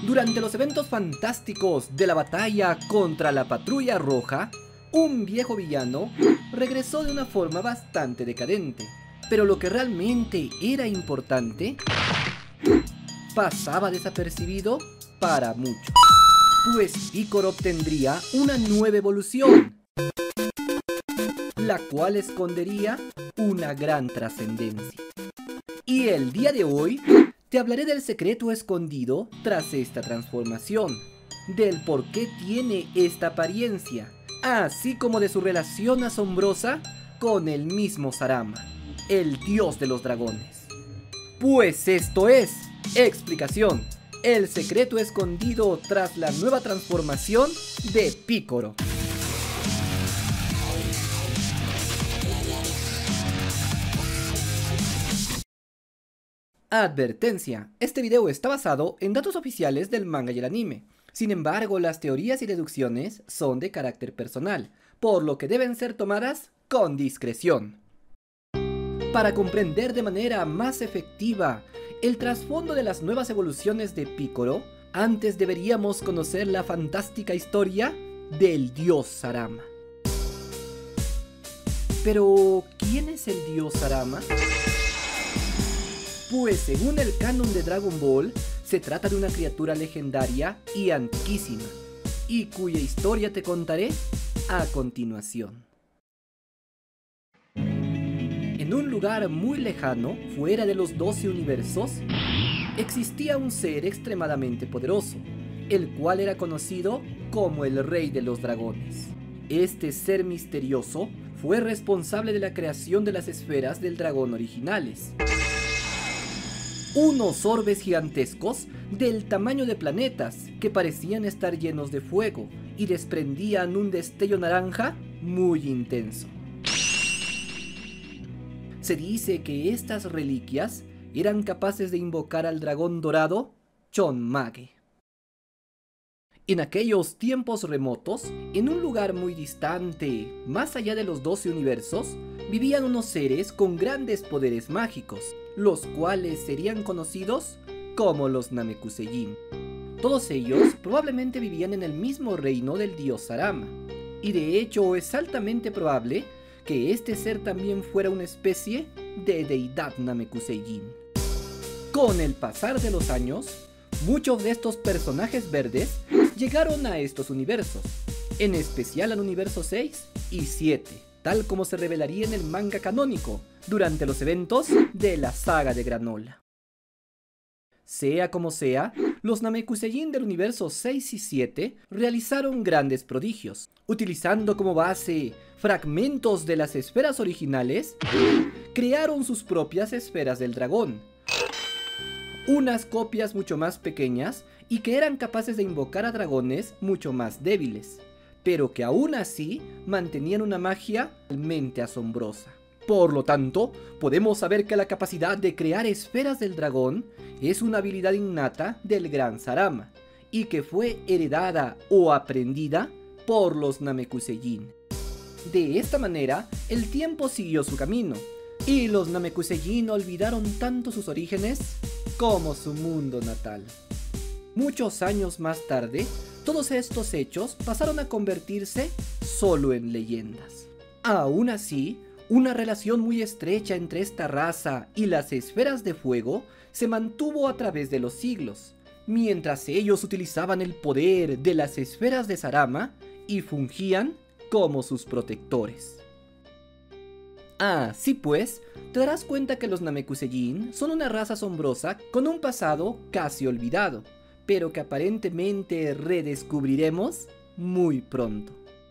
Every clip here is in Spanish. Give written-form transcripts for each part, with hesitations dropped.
Durante los eventos fantásticos de la batalla contra la Patrulla Roja, un viejo villano regresó de una forma bastante decadente, pero lo que realmente era importante pasaba desapercibido para muchos, pues Picoro obtendría una nueva evolución, la cual escondería una gran trascendencia. Y el día de hoy te hablaré del secreto escondido tras esta transformación, del por qué tiene esta apariencia, así como de su relación asombrosa con el mismo Sarama, el dios de los dragones. Pues esto es Explicación, el secreto escondido tras la nueva transformación de Picoro. Advertencia, este video está basado en datos oficiales del manga y el anime. Sin embargo, las teorías y deducciones son de carácter personal, por lo que deben ser tomadas con discreción. Para comprender de manera más efectiva el trasfondo de las nuevas evoluciones de Picoro, antes deberíamos conocer la fantástica historia del dios Sarama. Pero, ¿quién es el dios Sarama? Pues según el canon de Dragon Ball, se trata de una criatura legendaria y antiquísima, y cuya historia te contaré a continuación. En un lugar muy lejano, fuera de los 12 universos, existía un ser extremadamente poderoso, el cual era conocido como el Rey de los Dragones. Este ser misterioso fue responsable de la creación de las esferas del dragón originales, unos orbes gigantescos del tamaño de planetas que parecían estar llenos de fuego y desprendían un destello naranja muy intenso. Se dice que estas reliquias eran capaces de invocar al dragón dorado Chonmage. En aquellos tiempos remotos, en un lugar muy distante, más allá de los 12 universos, vivían unos seres con grandes poderes mágicos, los cuales serían conocidos como los Namekusei. Todos ellos probablemente vivían en el mismo reino del dios Sarama, y de hecho es altamente probable que este ser también fuera una especie de deidad Namekusei. Con el pasar de los años, muchos de estos personajes verdes llegaron a estos universos, en especial al universo 6 y 7, tal como se revelaría en el manga canónico durante los eventos de la saga de Granola. Sea como sea, los Namekusei del universo 6 y 7 realizaron grandes prodigios, utilizando como base fragmentos de las esferas originales, crearon sus propias esferas del dragón, unas copias mucho más pequeñas y que eran capaces de invocar a dragones mucho más débiles, pero que aún así mantenían una magia realmente asombrosa. Por lo tanto, podemos saber que la capacidad de crear esferas del dragón es una habilidad innata del gran Sarama, y que fue heredada o aprendida por los Namekusei. De esta manera, el tiempo siguió su camino, y los Namekusei olvidaron tanto sus orígenes como su mundo natal. Muchos años más tarde, todos estos hechos pasaron a convertirse solo en leyendas. Aún así, una relación muy estrecha entre esta raza y las esferas de fuego se mantuvo a través de los siglos, mientras ellos utilizaban el poder de las esferas de Sarama y fungían como sus protectores. Así pues, te darás cuenta que los Namekusei son una raza asombrosa con un pasado casi olvidado, pero que aparentemente redescubriremos muy pronto.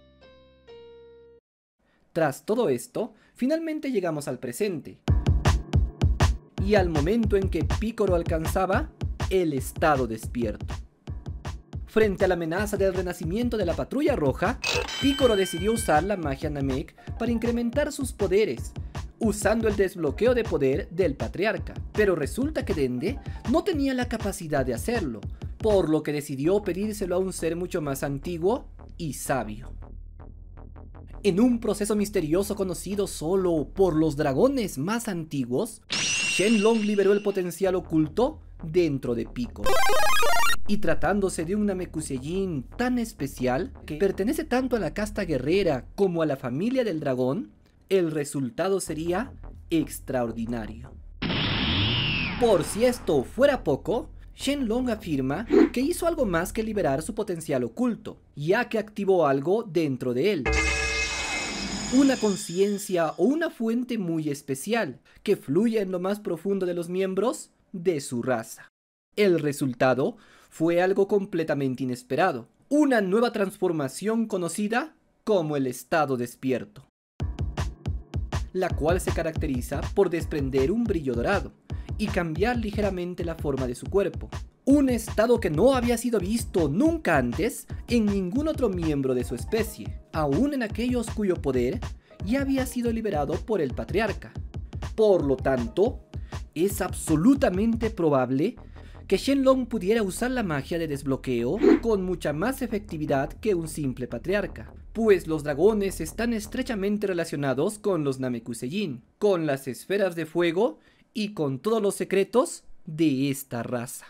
Tras todo esto, finalmente llegamos al presente, y al momento en que Picoro alcanzaba el estado despierto. Frente a la amenaza del renacimiento de la Patrulla Roja, Picoro decidió usar la magia Namek para incrementar sus poderes, usando el desbloqueo de poder del Patriarca, pero resulta que Dende no tenía la capacidad de hacerlo, por lo que decidió pedírselo a un ser mucho más antiguo y sabio. En un proceso misterioso conocido solo por los dragones más antiguos, Shenlong liberó el potencial oculto dentro de Piccolo. Y tratándose de un Namekusei tan especial, que pertenece tanto a la casta guerrera como a la familia del dragón, el resultado sería extraordinario. Por si esto fuera poco, Shenlong afirma que hizo algo más que liberar su potencial oculto, ya que activó algo dentro de él. Una conciencia o una fuente muy especial, que fluye en lo más profundo de los miembros de su raza. El resultado fue algo completamente inesperado, una nueva transformación conocida como el estado despierto, la cual se caracteriza por desprender un brillo dorado y cambiar ligeramente la forma de su cuerpo. Un estado que no había sido visto nunca antes en ningún otro miembro de su especie, aún en aquellos cuyo poder ya había sido liberado por el patriarca. Por lo tanto, es absolutamente probable que Shenlong pudiera usar la magia de desbloqueo con mucha más efectividad que un simple patriarca, pues los dragones están estrechamente relacionados con los Namekusei, con las esferas de fuego y con todos los secretos de esta raza.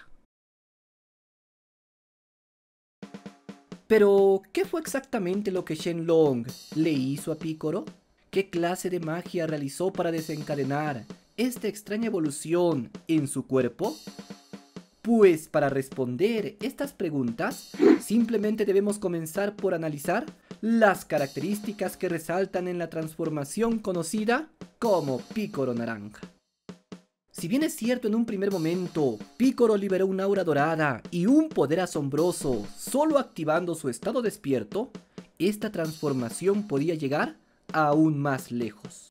Pero, ¿qué fue exactamente lo que Shenlong le hizo a Piccolo? ¿Qué clase de magia realizó para desencadenar esta extraña evolución en su cuerpo? Pues para responder estas preguntas, simplemente debemos comenzar por analizar las características que resaltan en la transformación conocida como Piccolo Naranja. Si bien es cierto en un primer momento, Piccolo liberó un aura dorada y un poder asombroso solo activando su estado despierto, esta transformación podía llegar aún más lejos.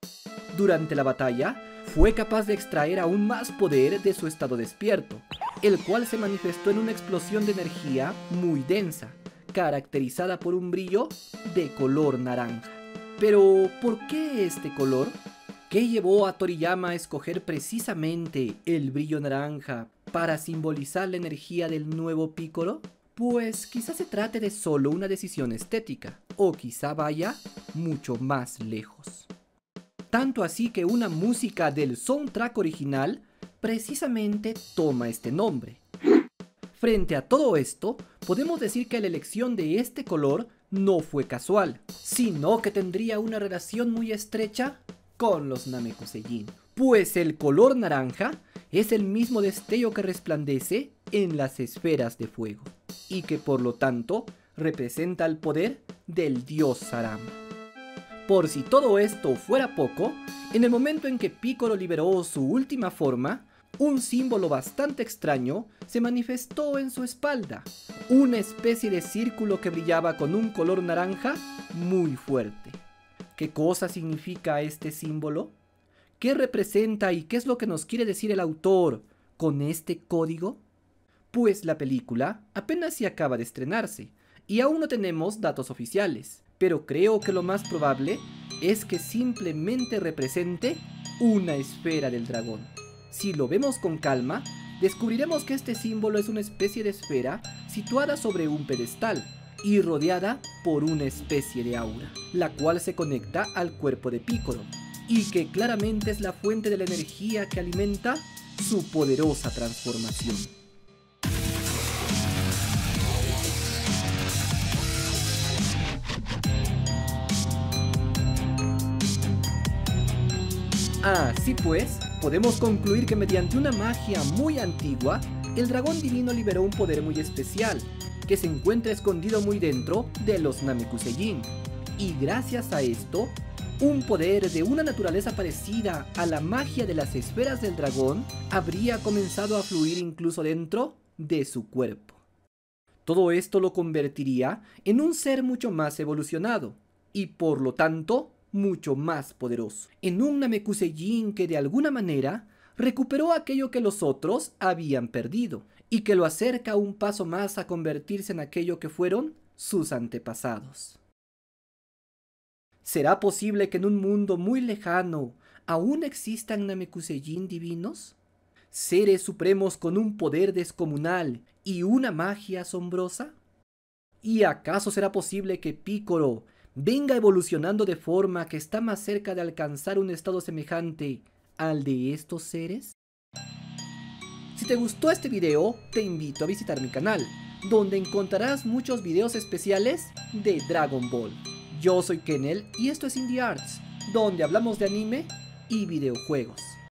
Durante la batalla, fue capaz de extraer aún más poder de su estado despierto, el cual se manifestó en una explosión de energía muy densa, caracterizada por un brillo de color naranja. Pero, ¿por qué este color? ¿Qué llevó a Toriyama a escoger precisamente el brillo naranja para simbolizar la energía del nuevo Piccolo? Pues quizás se trate de solo una decisión estética, o quizá vaya mucho más lejos. Tanto así que una música del soundtrack original precisamente toma este nombre. Frente a todo esto, podemos decir que la elección de este color no fue casual, sino que tendría una relación muy estrecha con los Namekusei, pues el color naranja es el mismo destello que resplandece en las esferas de fuego, y que por lo tanto representa el poder del dios Sarama. Por si todo esto fuera poco, en el momento en que Piccolo liberó su última forma, un símbolo bastante extraño se manifestó en su espalda, una especie de círculo que brillaba con un color naranja muy fuerte. ¿Qué cosa significa este símbolo? ¿Qué representa y qué es lo que nos quiere decir el autor con este código? Pues la película apenas se acaba de estrenarse y aún no tenemos datos oficiales, pero creo que lo más probable es que simplemente represente una esfera del dragón. Si lo vemos con calma, descubriremos que este símbolo es una especie de esfera situada sobre un pedestal y rodeada por una especie de aura, la cual se conecta al cuerpo de Piccolo, y que claramente es la fuente de la energía que alimenta su poderosa transformación. Así pues, podemos concluir que mediante una magia muy antigua, el dragón divino liberó un poder muy especial, que se encuentra escondido muy dentro de los Namekusei, y gracias a esto, un poder de una naturaleza parecida a la magia de las esferas del dragón habría comenzado a fluir incluso dentro de su cuerpo. Todo esto lo convertiría en un ser mucho más evolucionado, y por lo tanto, mucho más poderoso, en un Namekusei que de alguna manera recuperó aquello que los otros habían perdido, y que lo acerca un paso más a convertirse en aquello que fueron sus antepasados. ¿Será posible que en un mundo muy lejano aún existan Namekusei divinos? ¿Seres supremos con un poder descomunal y una magia asombrosa? ¿Y acaso será posible que Piccolo venga evolucionando de forma que está más cerca de alcanzar un estado semejante al de estos seres? Si te gustó este video, te invito a visitar mi canal, donde encontrarás muchos videos especiales de Dragon Ball. Yo soy Kennel y esto es Indie Arts, donde hablamos de anime y videojuegos.